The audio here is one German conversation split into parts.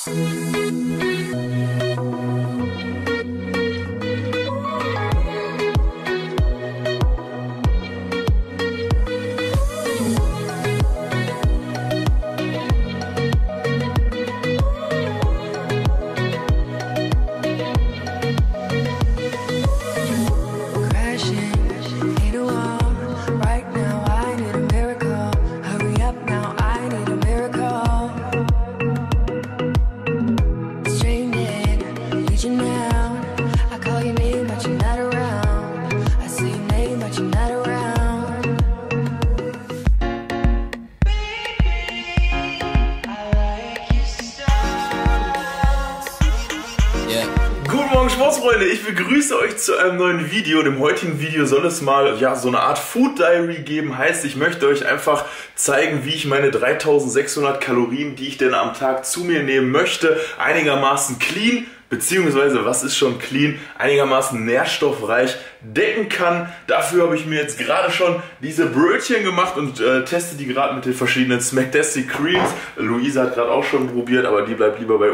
Guten Morgen Sportsfreunde, ich begrüße euch zu einem neuen Video. Im heutigen Video soll es mal so eine Art Food Diary geben. Heißt, ich möchte euch einfach zeigen, wie ich meine 3600 Kalorien, die ich denn am Tag zu mir nehmen möchte, einigermaßen clean, beziehungsweise was ist schon clean, einigermaßen nährstoffreich decken kann. Dafür habe ich mir jetzt gerade schon diese Brötchen gemacht und teste die gerade mit den verschiedenen Smacktastic Creams. Luisa hat gerade auch schon probiert, aber die bleibt lieber bei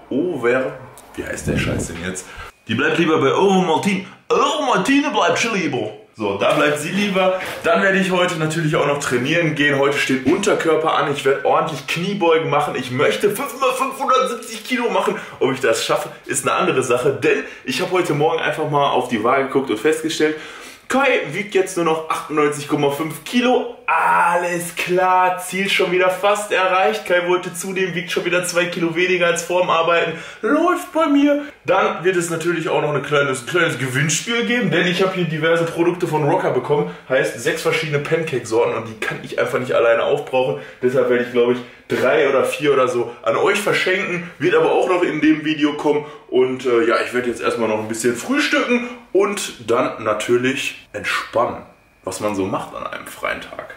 wie heißt der Scheiß denn jetzt? Die bleibt lieber bei Ovomaltine. Ovomaltine bleibt schon lieber. So, da bleibt sie lieber. Dann werde ich heute natürlich auch noch trainieren gehen. Heute steht Unterkörper an. Ich werde ordentlich Kniebeugen machen. Ich möchte 5x570 Kilo machen. Ob ich das schaffe, ist eine andere Sache. Denn ich habe heute Morgen einfach mal auf die Waage geguckt und festgestellt, Kai wiegt jetzt nur noch 98,5 Kilo. Alles klar, Ziel schon wieder fast erreicht. Kai wollte zudem, wiegt schon wieder 2 Kilo weniger als vorm Arbeiten. Läuft bei mir. Dann wird es natürlich auch noch ein kleines Gewinnspiel geben, denn ich habe hier diverse Produkte von Rocker bekommen. Heißt 6 verschiedene Pancake-Sorten und die kann ich einfach nicht alleine aufbrauchen. Deshalb werde ich, glaube ich, 3 oder 4 oder so an euch verschenken. Wird aber auch noch in dem Video kommen. Und ja, ich werde jetzt erstmal noch ein bisschen frühstücken und dann natürlich entspannen, was man so macht an einem freien Tag.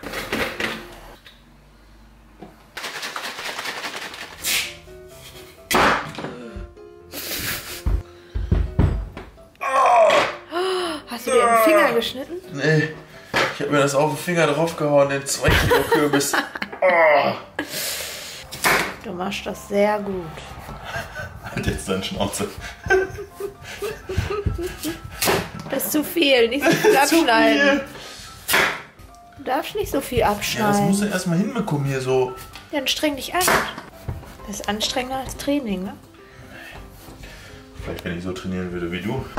Hast du dir den Finger geschnitten? Nee, ich habe mir das auf den Finger draufgehauen, den 2 Kilo Kürbis. Oh. Du machst das sehr gut. Halt jetzt deine Schnauze. Das ist zu viel, nicht so viel abschneiden. Du darfst nicht so viel Ja, abschneiden. das musst du erstmal hinbekommen hier so. Dann streng dich an. Das ist anstrengender als Training, ne? Vielleicht, wenn ich so trainieren würde wie du.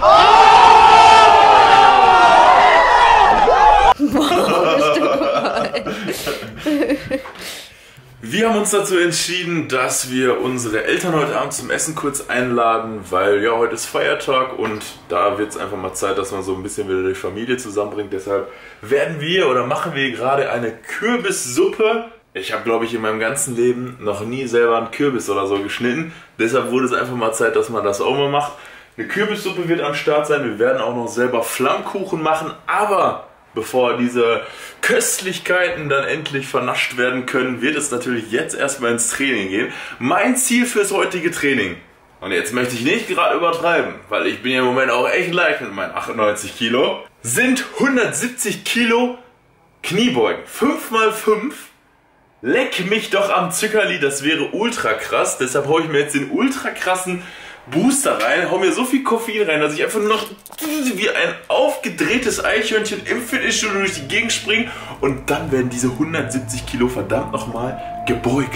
Wir haben uns dazu entschieden, dass wir unsere Eltern heute Abend zum Essen kurz einladen, weil ja, heute ist Feiertag und da wird es einfach mal Zeit, dass man so ein bisschen wieder die Familie zusammenbringt. Deshalb machen wir gerade eine Kürbissuppe. Ich habe, glaube ich, in meinem ganzen Leben noch nie selber einen Kürbis oder so geschnitten. Deshalb wurde es einfach mal Zeit, dass man das auch mal macht. Eine Kürbissuppe wird am Start sein. Wir werden auch noch selber Flammkuchen machen, aber bevor diese Köstlichkeiten dann endlich vernascht werden können, wird es natürlich jetzt erstmal ins Training gehen. Mein Ziel fürs heutige Training, und jetzt möchte ich nicht gerade übertreiben, weil ich bin ja im Moment auch echt leicht mit meinen 98 Kilo, sind 170 Kilo Kniebeugen. 5x5. Leck mich doch am Zuckerli, das wäre ultra krass. Deshalb hole ich mir jetzt den ultra krassen Booster rein, hau mir so viel Koffein rein, dass ich einfach nur noch wie ein aufgedrehtes Eichhörnchen im Fitnessstudio durch die Gegend springe und dann werden diese 170 Kilo verdammt nochmal gebeugt.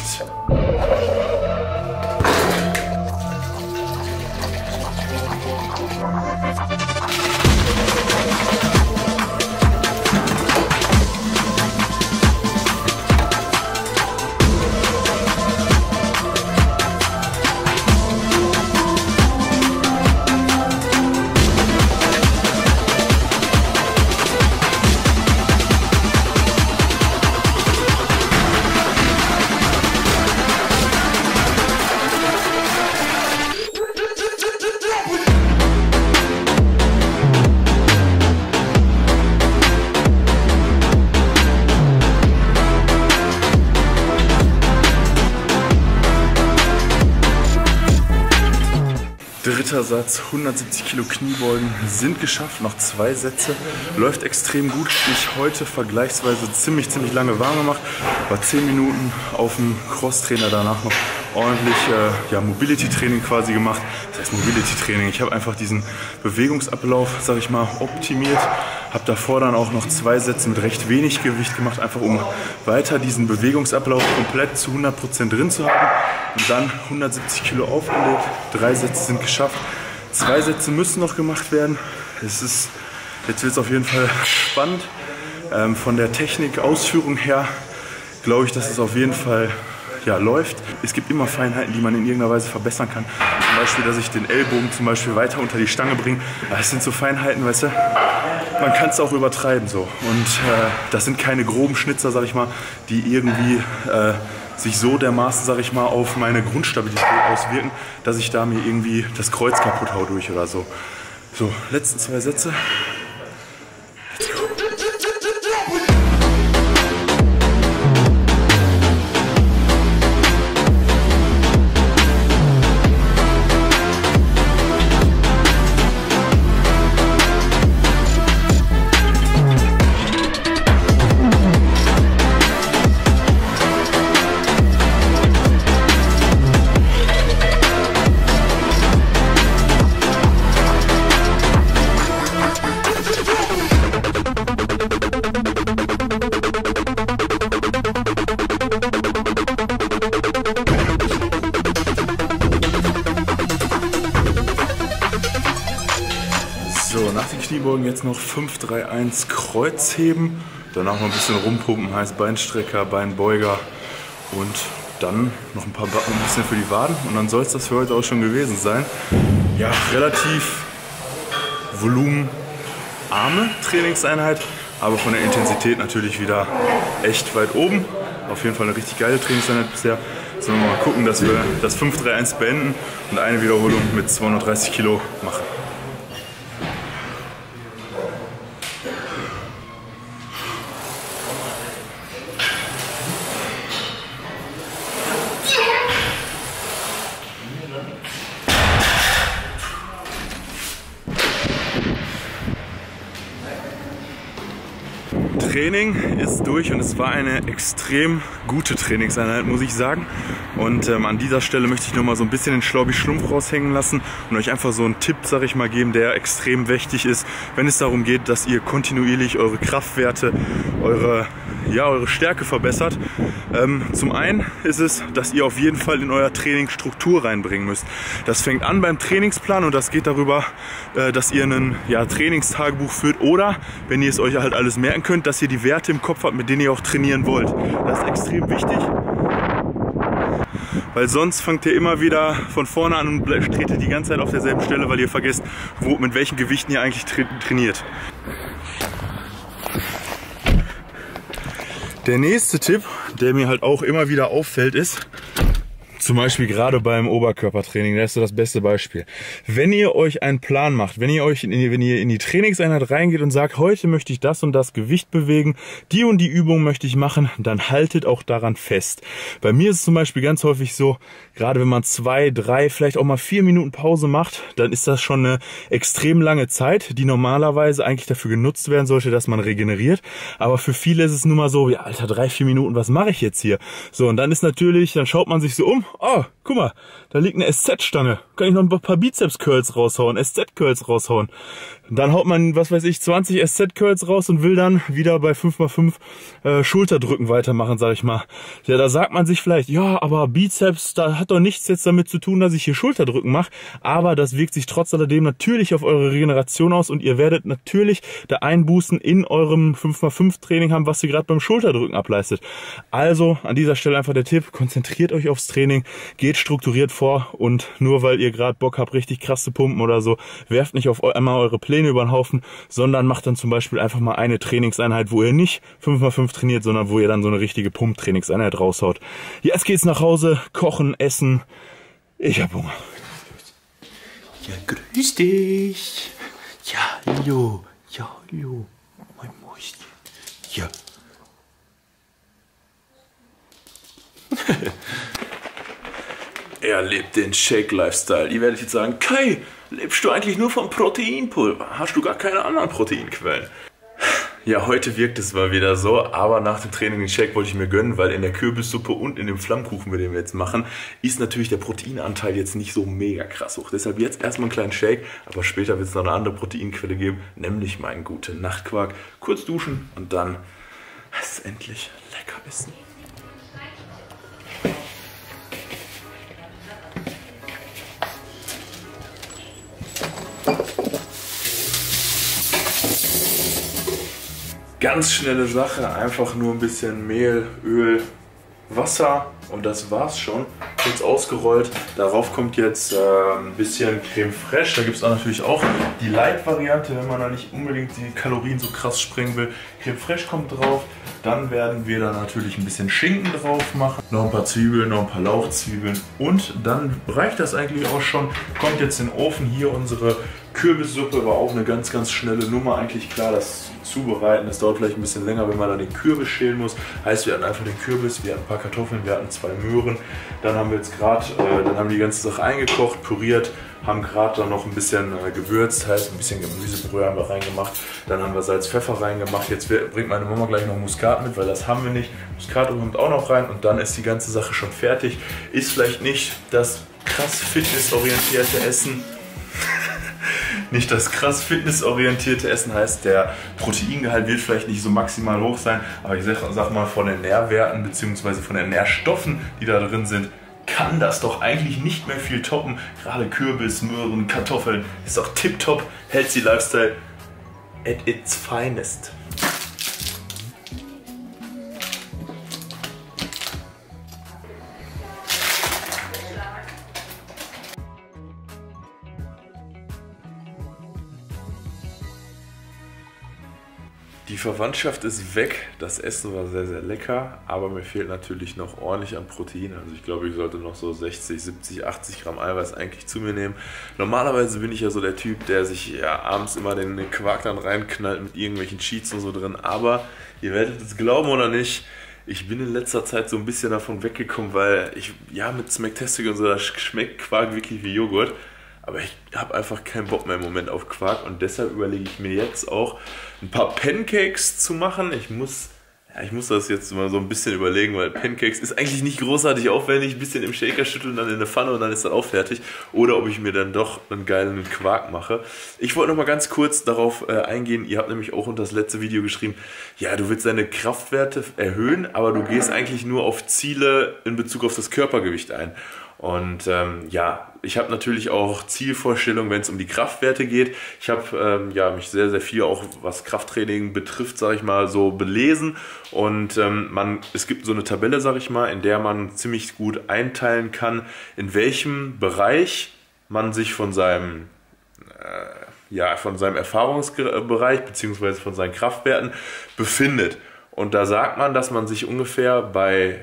Dritter Satz, 170 Kilo Kniebeugen sind geschafft, noch 2 Sätze. Läuft extrem gut. Ich heute vergleichsweise ziemlich lange warm gemacht. War 10 Minuten auf dem Crosstrainer, danach noch ordentlich Mobility-Training quasi gemacht. Das heißt Mobility-Training. Ich habe einfach diesen Bewegungsablauf, sag ich mal, optimiert. Habe davor dann auch noch 2 Sätze mit recht wenig Gewicht gemacht, einfach um weiter diesen Bewegungsablauf komplett zu 100% drin zu haben. Und dann 170 Kilo aufgelegt, 3 Sätze sind geschafft. 2 Sätze müssen noch gemacht werden. Jetzt wird es auf jeden Fall spannend. Von der Technik, Ausführung her glaube ich, dass es auf jeden Fall läuft. Es gibt immer Feinheiten, die man in irgendeiner Weise verbessern kann. Zum Beispiel, dass ich den Ellbogen zum Beispiel weiter unter die Stange bringe. Das sind so Feinheiten, weißt du, man kann es auch übertreiben so. Und das sind keine groben Schnitzer, sag ich mal, die irgendwie sich so dermaßen, sag ich mal, auf meine Grundstabilität auswirken, dass ich da mir irgendwie das Kreuz kaputt hau durch oder so. So, letzten 2 Sätze. Let's go. So, nach den Kniebeugen jetzt noch 5-3-1 Kreuzheben, danach noch ein bisschen rumpumpen, heißt Beinstrecker, Beinbeuger und dann noch ein bisschen für die Waden und dann soll es das für heute auch schon gewesen sein. Ja, relativ volumenarme Trainingseinheit, aber von der Intensität natürlich wieder echt weit oben. Auf jeden Fall eine richtig geile Trainingseinheit bisher. Jetzt wollen wir mal gucken, dass wir das 5-3-1 beenden und eine Wiederholung mit 230 Kilo machen. Training ist durch und es war eine extrem gute Trainingseinheit, muss ich sagen. Und an dieser Stelle möchte ich noch mal so ein bisschen den Schlaubi-Schlumpf raushängen lassen und euch einfach so einen Tipp, sag ich mal, geben, der extrem wichtig ist, wenn es darum geht, dass ihr kontinuierlich eure Kraftwerte, eure Stärke verbessert. Zum einen ist es, dass ihr auf jeden Fall in euer Training Struktur reinbringen müsst. Das fängt an beim Trainingsplan und das geht darüber, dass ihr ein Trainingstagebuch führt oder, wenn ihr es euch halt alles merken könnt, dass ihr die Werte im Kopf habt, mit denen ihr auch trainieren wollt. Das ist extrem wichtig, weil sonst fangt ihr immer wieder von vorne an und tretet die ganze Zeit auf derselben Stelle, weil ihr vergesst, mit welchen Gewichten ihr eigentlich trainiert. Der nächste Tipp, der mir halt auch immer wieder auffällt, ist, zum Beispiel gerade beim Oberkörpertraining, das ist so das beste Beispiel. Wenn ihr euch einen Plan macht, wenn ihr in die Trainingseinheit reingeht und sagt, heute möchte ich das und das Gewicht bewegen, die und die Übung möchte ich machen, dann haltet auch daran fest. Bei mir ist es zum Beispiel ganz häufig so, gerade wenn man 2, 3, vielleicht auch mal 4 Minuten Pause macht, dann ist das schon eine extrem lange Zeit, die normalerweise eigentlich dafür genutzt werden sollte, dass man regeneriert. Aber für viele ist es nun mal so, ja Alter, 3, 4 Minuten, was mache ich jetzt hier? So, und dann ist natürlich, dann schaut man sich so um, oh, guck mal, da liegt eine SZ-Stange. Kann ich noch ein paar Bizeps-Curls raushauen, SZ-Curls raushauen. Dann haut man, was weiß ich, 20 SZ-Curls raus und will dann wieder bei 5x5 Schulterdrücken weitermachen, sag ich mal. Ja, da sagt man sich vielleicht, ja, aber Bizeps, da hat doch nichts jetzt damit zu tun, dass ich hier Schulterdrücken mache. Aber das wirkt sich trotz alledem natürlich auf eure Regeneration aus und ihr werdet natürlich da Einbußen in eurem 5x5 Training haben, was ihr gerade beim Schulterdrücken ableistet. Also an dieser Stelle einfach der Tipp, konzentriert euch aufs Training, geht strukturiert vor und nur weil ihr gerade Bock habt, richtig krass zu pumpen oder so, werft nicht auf einmal eure Pläne über den Haufen, sondern macht dann zum Beispiel einfach mal eine Trainingseinheit, wo ihr nicht 5x5 trainiert, sondern wo ihr dann so eine richtige Pump-Trainingseinheit raushaut. Jetzt geht's nach Hause, kochen, essen. Ich hab Hunger. Ja, grüß dich. Ja, hallo. Ja, hallo. Mein Mäuschen. Ja. Er lebt den Shake-Lifestyle. Ihr werdet jetzt sagen, Kai, lebst du eigentlich nur vom Proteinpulver? Hast du gar keine anderen Proteinquellen? Ja, heute wirkt es mal wieder so, aber nach dem Training den Shake wollte ich mir gönnen, weil in der Kürbissuppe und in dem Flammkuchen, mit dem wir jetzt machen, ist natürlich der Proteinanteil jetzt nicht so mega krass hoch. Deshalb jetzt erstmal einen kleinen Shake, aber später wird es noch eine andere Proteinquelle geben, nämlich meinen guten Nachtquark. Kurz duschen und dann es endlich lecker essen. Ganz schnelle Sache, einfach nur ein bisschen Mehl, Öl, Wasser und das war's schon. Jetzt ausgerollt. Darauf kommt jetzt ein bisschen Creme Fraiche. Da gibt es natürlich auch die Light-Variante, wenn man da nicht unbedingt die Kalorien so krass sprengen will. Creme Fraiche kommt drauf. Dann werden wir da natürlich ein bisschen Schinken drauf machen. Noch ein paar Zwiebeln, noch ein paar Lauchzwiebeln. Und dann reicht das eigentlich auch schon. Kommt jetzt in den Ofen. Hier unsere Kürbissuppe war auch eine ganz, ganz schnelle Nummer. Eigentlich klar, das Zubereiten, das dauert vielleicht ein bisschen länger, wenn man dann den Kürbis schälen muss. Heißt, wir hatten einfach den Kürbis, wir hatten ein paar Kartoffeln, wir hatten 2 Möhren. Dann haben wir jetzt gerade, dann haben wir die ganze Sache eingekocht, püriert, haben gerade dann noch ein bisschen gewürzt, heißt ein bisschen Gemüsebrühe haben wir reingemacht. Dann haben wir Salz, Pfeffer reingemacht. Jetzt bringt meine Mama gleich noch Muskat mit, weil das haben wir nicht. Muskat kommt auch noch rein und dann ist die ganze Sache schon fertig. Ist vielleicht nicht das krass fitnessorientierte Essen. Nicht das krass fitnessorientierte Essen, heißt, der Proteingehalt wird vielleicht nicht so maximal hoch sein, aber ich sag mal, von den Nährwerten bzw. von den Nährstoffen, die da drin sind, kann das doch eigentlich nicht mehr viel toppen. Gerade Kürbis, Möhren, Kartoffeln ist doch tipptopp. Healthy Lifestyle at its finest. Die Verwandtschaft ist weg, das Essen war sehr, sehr lecker, aber mir fehlt natürlich noch ordentlich an Protein. Also ich glaube, ich sollte noch so 60, 70, 80 Gramm Eiweiß eigentlich zu mir nehmen. Normalerweise bin ich ja so der Typ, der sich ja abends immer den Quark dann reinknallt mit irgendwelchen Cheats und so drin. Aber ihr werdet es glauben oder nicht, ich bin in letzter Zeit so ein bisschen davon weggekommen, weil ich, ja, mit Smacktastic und so, da schmeckt Quark wirklich wie Joghurt. Aber ich habe einfach keinen Bock mehr im Moment auf Quark und deshalb überlege ich mir jetzt auch ein paar Pancakes zu machen. Ich muss das jetzt mal so ein bisschen überlegen, weil Pancakes ist eigentlich nicht großartig aufwendig. Ein bisschen im Shaker schütteln, dann in eine Pfanne und dann ist das auch fertig. Oder ob ich mir dann doch einen geilen Quark mache. Ich wollte noch mal ganz kurz darauf eingehen. Ihr habt nämlich auch unter das letzte Video geschrieben, ja, du willst deine Kraftwerte erhöhen, aber du gehst eigentlich nur auf Ziele in Bezug auf das Körpergewicht ein. Und ja, ich habe natürlich auch Zielvorstellungen, wenn es um die Kraftwerte geht. Ich habe ja, mich sehr, sehr viel auch was Krafttraining betrifft, sage ich mal, so belesen. Und es gibt so eine Tabelle, sage ich mal, in der man ziemlich gut einteilen kann, in welchem Bereich man sich von seinem Erfahrungsbereich bzw. von seinen Kraftwerten befindet. Und da sagt man, dass man sich ungefähr bei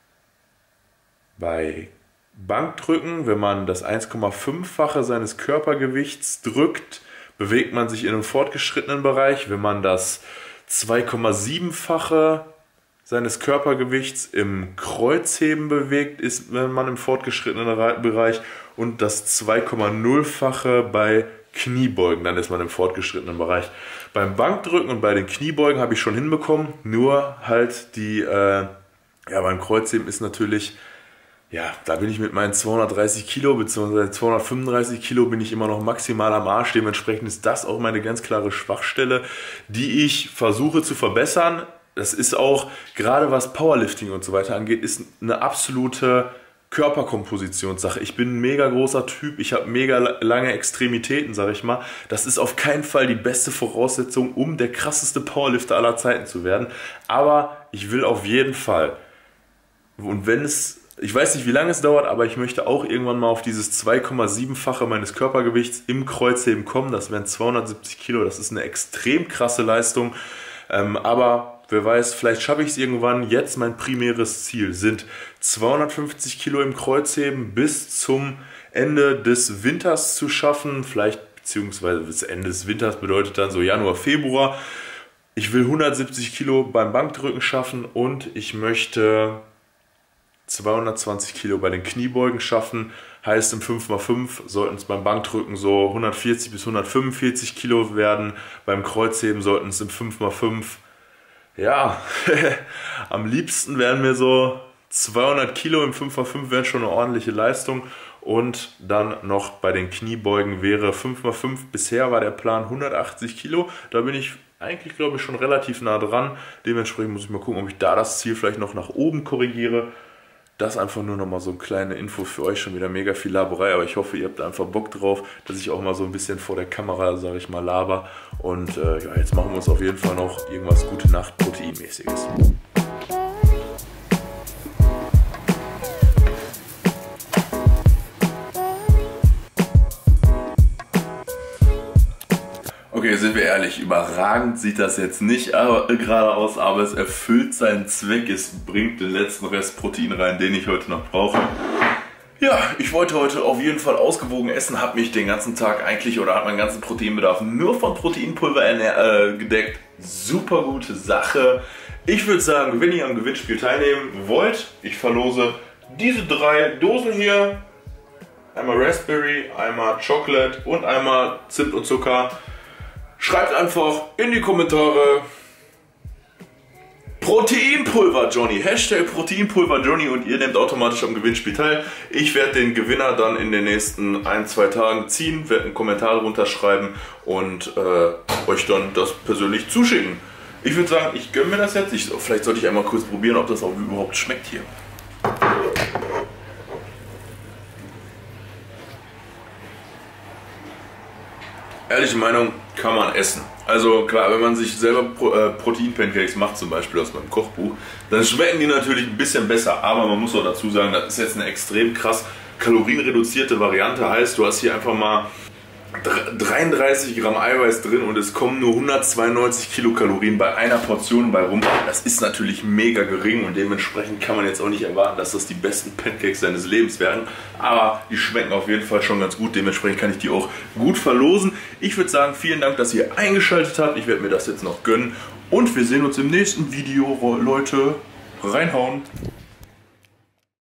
Bankdrücken, wenn man das 1,5-fache seines Körpergewichts drückt, bewegt man sich in einem fortgeschrittenen Bereich. Wenn man das 2,7-fache seines Körpergewichts im Kreuzheben bewegt, ist man im fortgeschrittenen Bereich und das 2,0-fache bei Kniebeugen, dann ist man im fortgeschrittenen Bereich. Beim Bankdrücken und bei den Kniebeugen habe ich schon hinbekommen, nur halt beim Kreuzheben ist natürlich, ja, da bin ich mit meinen 230 Kilo bzw. 235 Kilo bin ich immer noch maximal am Arsch. Dementsprechend ist das auch meine ganz klare Schwachstelle, die ich versuche zu verbessern. Das ist auch, gerade was Powerlifting und so weiter angeht, ist eine absolute Körperkompositionssache. Ich bin ein mega großer Typ, ich habe mega lange Extremitäten, sage ich mal. Das ist auf keinen Fall die beste Voraussetzung, um der krasseste Powerlifter aller Zeiten zu werden. Aber ich will auf jeden Fall, und wenn es, ich weiß nicht, wie lange es dauert, aber ich möchte auch irgendwann mal auf dieses 2,7-fache meines Körpergewichts im Kreuzheben kommen. Das wären 270 Kilo, das ist eine extrem krasse Leistung. Aber wer weiß, vielleicht schaffe ich es irgendwann. Jetzt mein primäres Ziel sind 250 Kilo im Kreuzheben bis zum Ende des Winters zu schaffen. Vielleicht, beziehungsweise das Ende des Winters bedeutet dann so Januar, Februar. Ich will 170 Kilo beim Bankdrücken schaffen und ich möchte 220 Kilo bei den Kniebeugen schaffen. Heißt, im 5x5 sollten es beim Bankdrücken so 140 bis 145 Kilo werden. Beim Kreuzheben sollten es im 5x5, ja, am liebsten wären mir so 200 Kilo im 5x5 wären schon eine ordentliche Leistung. Und dann noch bei den Kniebeugen wäre 5x5, bisher war der Plan 180 Kilo. Da bin ich eigentlich, glaube ich, schon relativ nah dran. Dementsprechend muss ich mal gucken, ob ich da das Ziel vielleicht noch nach oben korrigiere. Das einfach nur noch mal so eine kleine Info für euch, schon wieder mega viel Laberei, aber ich hoffe, ihr habt einfach Bock drauf, dass ich auch mal so ein bisschen vor der Kamera, sage ich mal, laber. Und ja, jetzt machen wir uns auf jeden Fall noch irgendwas gute Nacht Proteinmäßiges. Okay, sind wir ehrlich, überragend sieht das jetzt nicht gerade aus, aber es erfüllt seinen Zweck. Es bringt den letzten Rest Protein rein, den ich heute noch brauche. Ja, ich wollte heute auf jeden Fall ausgewogen essen, habe mich den ganzen Tag eigentlich oder habe meinen ganzen Proteinbedarf nur von Proteinpulver gedeckt. Super gute Sache. Ich würde sagen, wenn ihr am Gewinnspiel teilnehmen wollt, ich verlose diese 3 Dosen hier. Einmal Raspberry, einmal Chocolate und einmal Zimt und Zucker. Schreibt einfach in die Kommentare Proteinpulver Johnny, Hashtag Proteinpulver Johnny und ihr nehmt automatisch am Gewinnspiel teil. Ich werde den Gewinner dann in den nächsten 1-2 Tagen ziehen, werde einen Kommentar runterschreiben und euch dann das persönlich zuschicken. Ich würde sagen, ich gönne mir das jetzt. Vielleicht sollte ich einmal kurz probieren, ob das auch überhaupt schmeckt hier. Ehrliche Meinung, kann man essen. Also klar, wenn man sich selber Protein-Pancakes macht, zum Beispiel aus meinem Kochbuch, dann schmecken die natürlich ein bisschen besser. Aber man muss auch dazu sagen, das ist jetzt eine extrem krass kalorienreduzierte Variante. Heißt, du hast hier einfach mal 33 Gramm Eiweiß drin und es kommen nur 192 Kilokalorien bei einer Portion bei rum. Das ist natürlich mega gering und dementsprechend kann man jetzt auch nicht erwarten, dass das die besten Pancakes seines Lebens werden. Aber die schmecken auf jeden Fall schon ganz gut, dementsprechend kann ich die auch gut verlosen. Ich würde sagen, vielen Dank, dass ihr eingeschaltet habt. Ich werde mir das jetzt noch gönnen und wir sehen uns im nächsten Video, Leute. Reinhauen!